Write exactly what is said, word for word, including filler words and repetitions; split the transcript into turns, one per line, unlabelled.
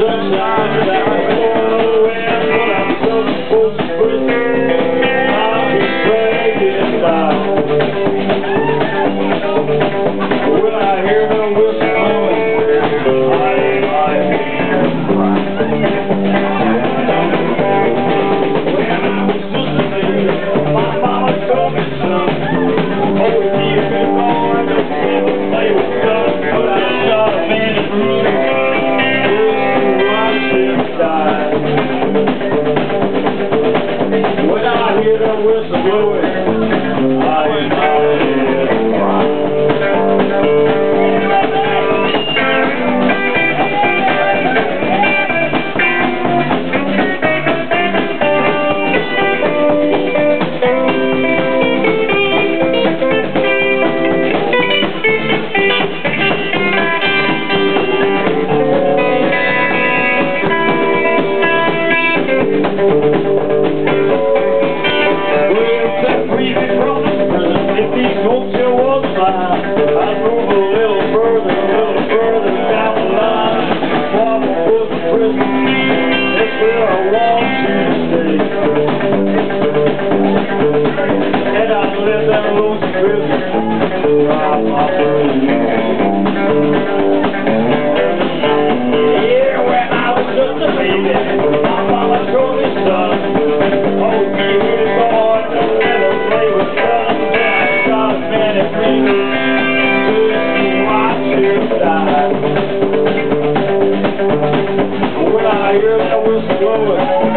sunshine that I go in, but I'm so supposed to breathe. I've been breaking down. When I hear the whistle blowing, I lie here and cry. When I was just a baby, my mama told me, son, always be a good boy, don't ever play with guns, but I shot a man in blue. When I hear the whistle blowing, I am out here and cry. I'd move a little further, a little further down the line. Mama was a prison, that's where I want you to stay. And I'd live that lonesome prison, right off the yeah, when I was just a baby, my mama told me, son, oh, be a good boy, don't ever play with guns. And I shot a man at me. When I hear that whistle blowing,